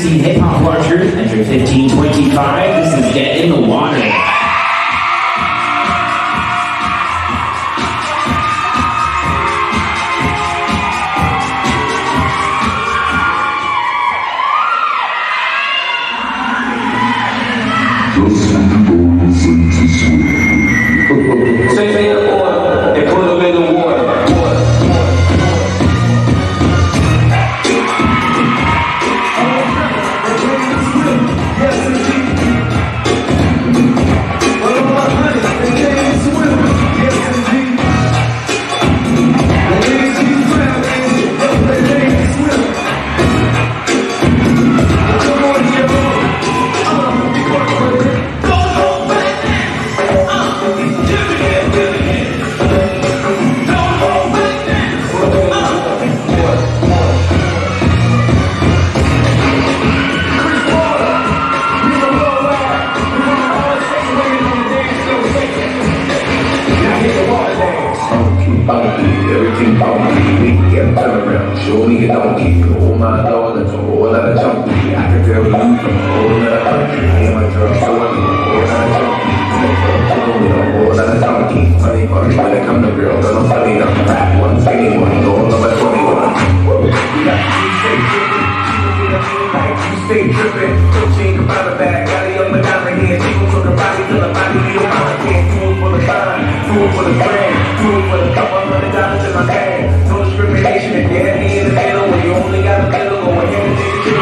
16 hip hop watchers, enter 1525. This is Get in the Water. Take me in the water and put them in the water. Everything about me, get turn around, show me it don't keep. Oh my Lord, that's a whole lot of junkie. I can tell you from a whole lot of country. Me and my girl, so I need a whole lot of junkie. Show me a whole lot of junkie. Funny party, when I come to girl, but I'm funny, I'm a rap one, skinny one, all number 21. We got you stay tripping, don't think about a bag, got a young Madonna here, she gon' talk about it till the body be your mama can't. Food for the fine, food for the brand, food for the couple $100 in my bag. No discrimination if you had me in the middle, when you only got a middle, go ahead and take a chill.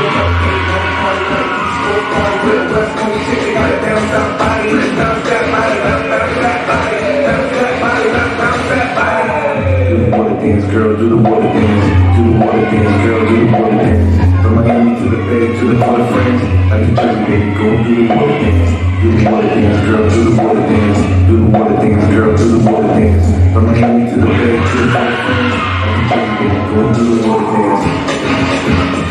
West 26, they got a down south body, bounce that body, bounce that body, bounce that body, bounce that body. Do the water dance, girl, do the water dance, do the water dance, girl, do the water dance. From Miami to the Bay to the Port of France, like the Jersey baby, go do the water dance. Do the water dance, girl, do the water dance. Do the water dance, girl, do the water dance. From Miami to the Bay to the Port of France, like the Jersey baby, go do the water dance.